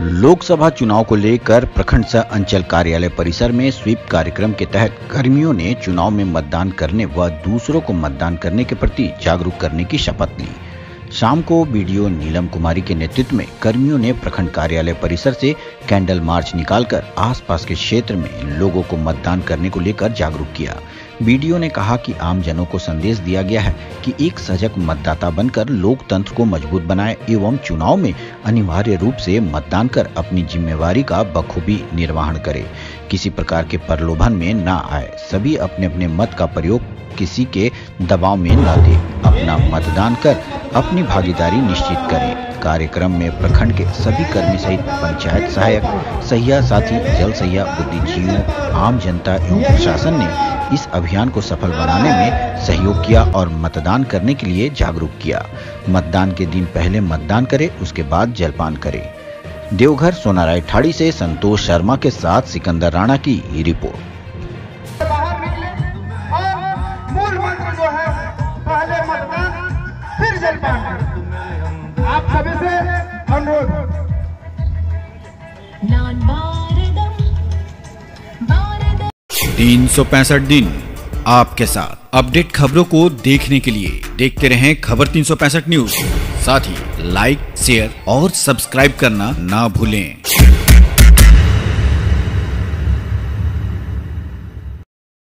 लोकसभा चुनाव को लेकर प्रखंड सह अंचल कार्यालय परिसर में स्वीप कार्यक्रम के तहत कर्मियों ने चुनाव में मतदान करने व दूसरों को मतदान करने के प्रति जागरूक करने की शपथ ली। शाम को बीडीओ नीलम कुमारी के नेतृत्व में कर्मियों ने प्रखंड कार्यालय परिसर से कैंडल मार्च निकालकर आसपास के क्षेत्र में लोगों को मतदान करने को लेकर जागरूक किया। बीडीओ ने कहा कि आम जनों को संदेश दिया गया है कि एक सजग मतदाता बनकर लोकतंत्र को मजबूत बनाए एवं चुनाव में अनिवार्य रूप से मतदान कर अपनी जिम्मेवारी का बखूबी निर्वहन करे। किसी प्रकार के प्रलोभन में न आए। सभी अपने अपने मत का प्रयोग किसी के दबाव में न दे। अपना मतदान कर अपनी भागीदारी निश्चित करें। कार्यक्रम में प्रखंड के सभी कर्मी सहित पंचायत सहायक, सहिया साथी, जल सहिया, बुद्धिजीवियों, आम जनता एवं प्रशासन ने इस अभियान को सफल बनाने में सहयोग किया और मतदान करने के लिए जागरूक किया। मतदान के दिन पहले मतदान करें, उसके बाद जलपान करें। देवघर सोनाराय ठाड़ी से संतोष शर्मा के साथ सिकंदर राणा की रिपोर्ट। मूल मंत्र जो है पहले मतदान फिर जलपान। आप सभी से अनुरोध। 365 दिन आपके साथ। अपडेट खबरों को देखने के लिए देखते रहें खबर 365 न्यूज। साथ ही लाइक, शेयर और सब्सक्राइब करना ना भूलें।